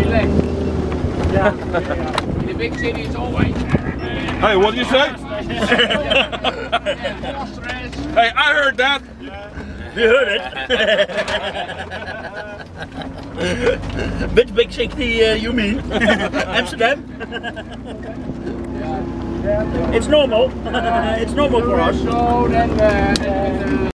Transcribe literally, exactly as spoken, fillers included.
relaxed. Yeah. yeah. In the big city, it's always. Hey, what did you say? Hey, I heard that. You heard it. Which big city uh, you mean? Amsterdam? It's normal. It's normal for us. So then, uh, uh,